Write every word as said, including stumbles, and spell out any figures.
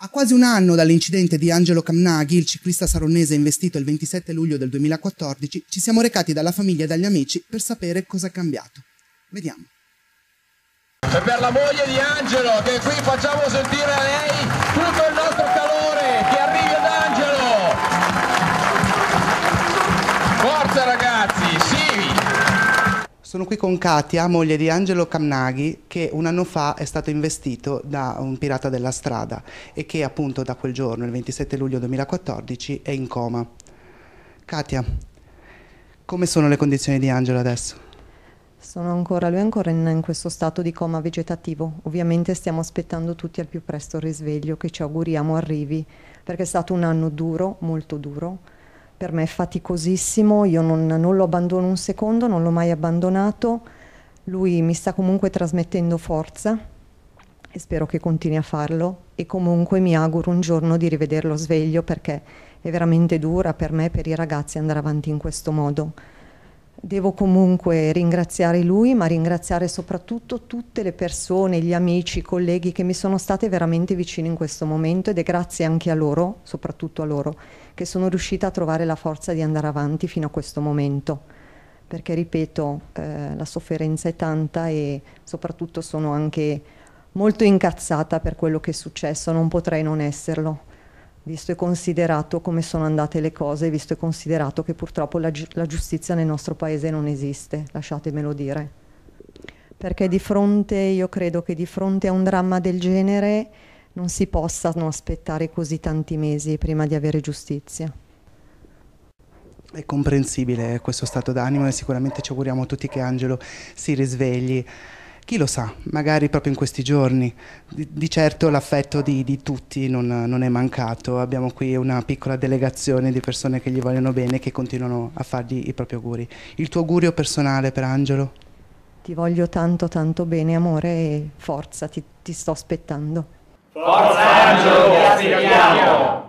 A quasi un anno dall'incidente di Angelo Camnaghi, il ciclista saronnese investito il ventisette luglio del duemilaquattordici, ci siamo recati dalla famiglia e dagli amici per sapere cosa è cambiato. Vediamo. E per la moglie di Angelo, che qui facciamo sentire a lei tutto il nostro calore, che arrivi ad Angelo! Forza ragazzi, sì! Sono qui con Katia, moglie di Angelo Camnaghi, che un anno fa è stato investito da un pirata della strada e che appunto da quel giorno, il ventisette luglio duemilaquattordici, è in coma. Katia, come sono le condizioni di Angelo adesso? Sono ancora, lui è ancora in, in questo stato di coma vegetativo. Ovviamente stiamo aspettando tutti al più presto il risveglio, che ci auguriamo arrivi, perché è stato un anno duro, molto duro. Per me è faticosissimo, io non, non lo abbandono un secondo, non l'ho mai abbandonato. Lui mi sta comunque trasmettendo forza e spero che continui a farlo, e comunque mi auguro un giorno di rivederlo sveglio, perché è veramente dura per me e per i ragazzi andare avanti in questo modo. Devo comunque ringraziare lui, ma ringraziare soprattutto tutte le persone, gli amici, i colleghi che mi sono state veramente vicini in questo momento, ed è grazie anche a loro, soprattutto a loro, che sono riuscita a trovare la forza di andare avanti fino a questo momento. Perché, ripeto, eh, la sofferenza è tanta e soprattutto sono anche molto incazzata per quello che è successo, non potrei non esserlo. Visto e considerato come sono andate le cose, visto e considerato che purtroppo la, gi la giustizia nel nostro paese non esiste, lasciatemelo dire. Perché di fronte, io credo che di fronte a un dramma del genere non si possano aspettare così tanti mesi prima di avere giustizia. È comprensibile questo stato d'animo e sicuramente ci auguriamo tutti che Angelo si risvegli. Chi lo sa, magari proprio in questi giorni. Di, di certo l'affetto di, di tutti non, non è mancato. Abbiamo qui una piccola delegazione di persone che gli vogliono bene e che continuano a fargli i propri auguri. Il tuo augurio personale per Angelo? Ti voglio tanto tanto bene, amore, e forza, ti, ti sto aspettando. Forza Angelo, ti aspettiamo!